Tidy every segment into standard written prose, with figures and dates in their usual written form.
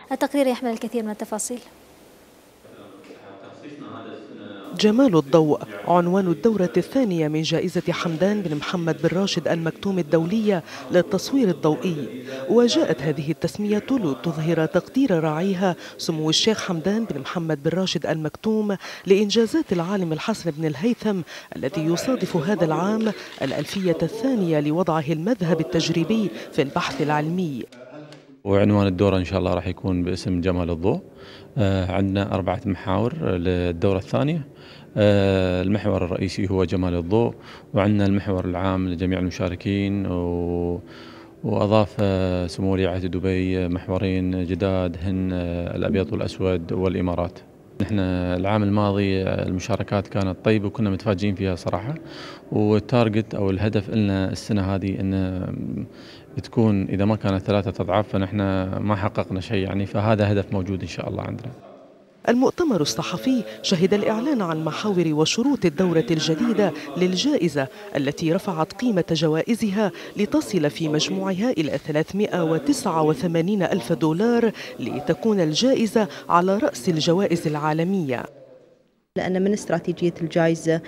التقرير يحمل الكثير من التفاصيل. جمال الضوء عنوان الدورة الثانية من جائزة حمدان بن محمد بن راشد المكتوم الدولية للتصوير الضوئي. وجاءت هذه التسمية لتظهر تقدير راعيها سمو الشيخ حمدان بن محمد بن راشد المكتوم لإنجازات العالم الحسن بن الهيثم الذي يصادف هذا العام الألفية الثانية لوضعه المذهب التجريبي في البحث العلمي. وعنوان الدورة إن شاء الله راح يكون باسم جمال الضوء. عندنا 4 محاور للدورة الثانية. المحور الرئيسي هو جمال الضوء، وعندنا المحور العام لجميع المشاركين، وأضاف سمو ولي عهد دبي محورين جداد هن الأبيض والأسود والإمارات. نحن العام الماضي المشاركات كانت طيبة وكنا متفاجئين فيها صراحة، والتارجت أو الهدف لنا السنة هذه أن تكون إذا ما كانت 3 أضعاف فنحن ما حققنا شيء يعني، فهذا هدف موجود إن شاء الله عندنا. المؤتمر الصحفي شهد الإعلان عن محاور وشروط الدورة الجديدة للجائزة التي رفعت قيمة جوائزها لتصل في مجموعها إلى 389 ألف دولار، لتكون الجائزة على رأس الجوائز العالمية. لأن من استراتيجية الجائزة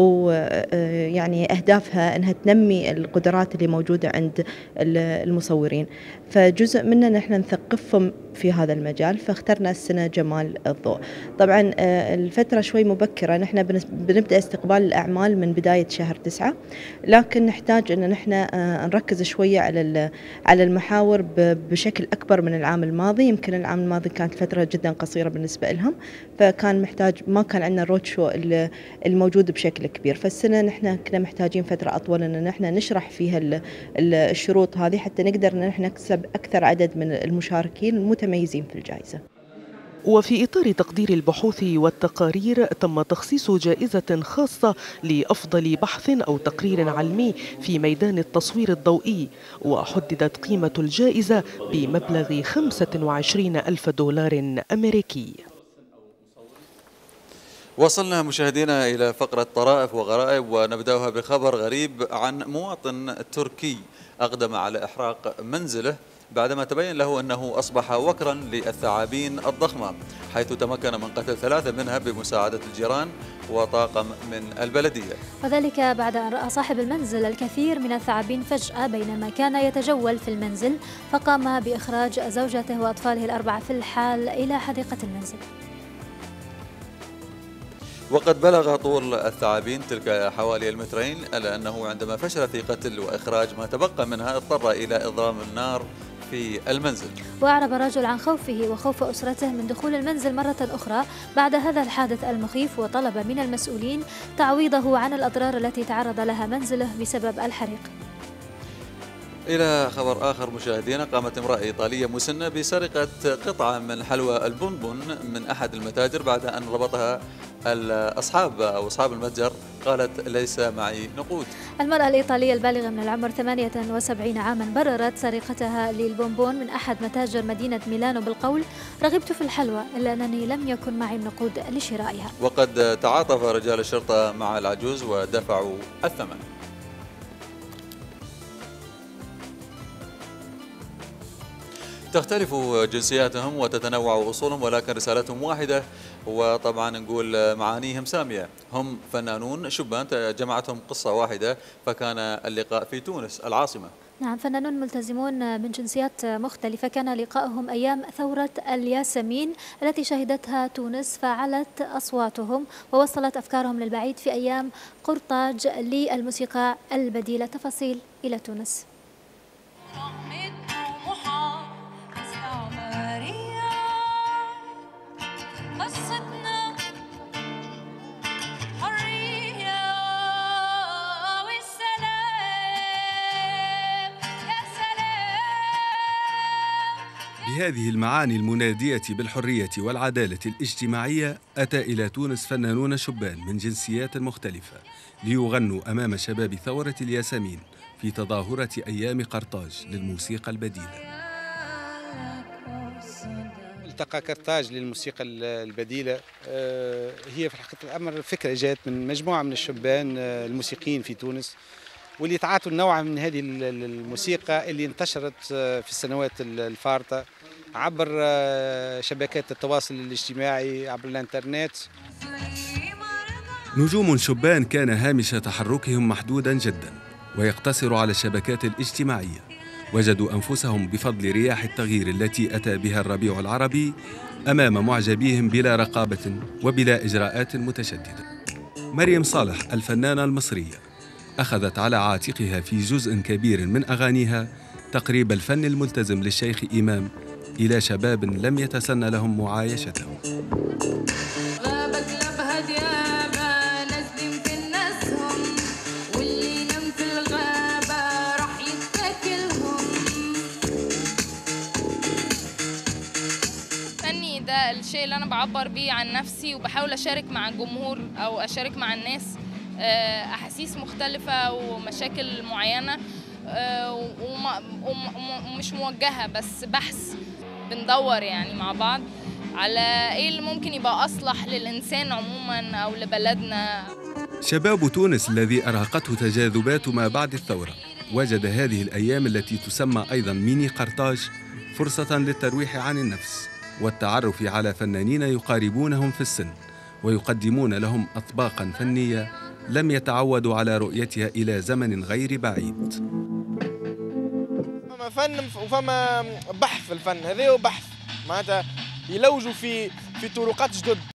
ويعني أهدافها أنها تنمي القدرات اللي موجودة عند المصورين، فجزء مننا نحن نثقفهم في هذا المجال، فاخترنا السنة جمال الضوء. طبعا الفترة شوي مبكرة، نحن بنبدأ استقبال الأعمال من بداية شهر 9، لكن نحتاج أن نحن نركز شوية على المحاور بشكل أكبر من العام الماضي. يمكن العام الماضي كانت فترة جدا قصيرة بالنسبة لهم، فكان محتاج ما كان عندنا الرود شو الموجود بشكل كبير، فالسنة نحن كنا محتاجين فترة أطول أن نحن نشرح فيها الشروط هذه حتى نقدر أن نحن نكسب أكثر عدد من المشاركين المتميزين في الجائزة. وفي إطار تقدير البحوث والتقارير تم تخصيص جائزة خاصة لأفضل بحث أو تقرير علمي في ميدان التصوير الضوئي، وحددت قيمة الجائزة بمبلغ 25 ألف دولار أمريكي. وصلنا مشاهدينا إلى فقرة طرائف وغرائب، ونبدأها بخبر غريب عن مواطن تركي أقدم على إحراق منزله بعدما تبين له أنه أصبح وكرا للثعابين الضخمة، حيث تمكن من قتل 3 منها بمساعدة الجيران وطاقم من البلدية. وذلك بعد أن رأى صاحب المنزل الكثير من الثعابين فجأة بينما كان يتجول في المنزل، فقام بإخراج زوجته وأطفاله ال4 في الحال إلى حديقة المنزل. وقد بلغ طول الثعابين تلك حوالي 2 مترين، إلا أنه عندما فشل في قتل وإخراج ما تبقى منها اضطر إلى إضرام النار في المنزل. وأعرب الرجل عن خوفه وخوف أسرته من دخول المنزل مرة أخرى بعد هذا الحادث المخيف، وطلب من المسؤولين تعويضه عن الأضرار التي تعرض لها منزله بسبب الحريق. إلى خبر آخر مشاهدينا، قامت امرأة إيطالية مسنة بسرقة قطعة من حلوى البونبون من أحد المتاجر بعد أن ربطها أصحاب المتجر، قالت ليس معي نقود. المرأة الإيطالية البالغة من العمر 78 عاما بررت سرقتها للبونبون من أحد متاجر مدينة ميلانو بالقول: رغبت في الحلوى إلا أنني لم يكن معي النقود لشرائها. وقد تعاطف رجال الشرطة مع العجوز ودفعوا الثمن. تختلف جنسياتهم وتتنوع أصولهم، ولكن رسالتهم واحدة، وطبعا نقول معانيهم سامية. هم فنانون شبان جمعتهم قصة واحدة، فكان اللقاء في تونس العاصمة. نعم، فنانون ملتزمون من جنسيات مختلفة، كان لقائهم أيام ثورة الياسمين التي شهدتها تونس، فعلت أصواتهم ووصلت أفكارهم للبعيد في أيام قرطاج للموسيقى البديلة. تفاصيل إلى تونس. بهذه المعاني المنادية بالحرية والعدالة الاجتماعية أتى إلى تونس فنانون شبان من جنسيات مختلفة ليغنوا أمام شباب ثورة الياسمين في تظاهرة أيام قرطاج للموسيقى البديلة. ملتقى قرطاج للموسيقى البديلة هي في الحقيقة الأمر فكرة جاءت من مجموعة من الشبان الموسيقيين في تونس، واللي تعاطوا نوعا من هذه الموسيقى اللي انتشرت في السنوات الفارطة عبر شبكات التواصل الاجتماعي، عبر الانترنت. نجوم شبان كان هامش تحركهم محدودا جدا ويقتصر على الشبكات الاجتماعية، وجدوا أنفسهم بفضل رياح التغيير التي أتى بها الربيع العربي أمام معجبيهم بلا رقابة وبلا إجراءات متشددة. مريم صالح الفنانة المصرية أخذت على عاتقها في جزء كبير من أغانيها تقريب الفن الملتزم للشيخ إمام إلى شباب لم يتسنى لهم معايشته. ده الشيء اللي أنا بعبر بيه عن نفسي، وبحاول أشارك مع الجمهور أو أشارك مع الناس أحاسيس مختلفة ومشاكل معينة، ومش موجهة بس بحث، بندور يعني مع بعض على إيه اللي ممكن يبقى أصلح للإنسان عموما أو لبلدنا. شباب تونس الذي أرهقته تجاذبات ما بعد الثورة وجد هذه الأيام التي تسمى أيضا ميني قرطاج فرصة للترويح عن النفس والتعرف على فنانين يقاربونهم في السن ويقدمون لهم أطباقاً فنية لم يتعودوا على رؤيتها إلى زمن غير بعيد. فما فن وفما بحث في الفن، هذا هو بحث معناتها يلوجوا في طرقات جدد.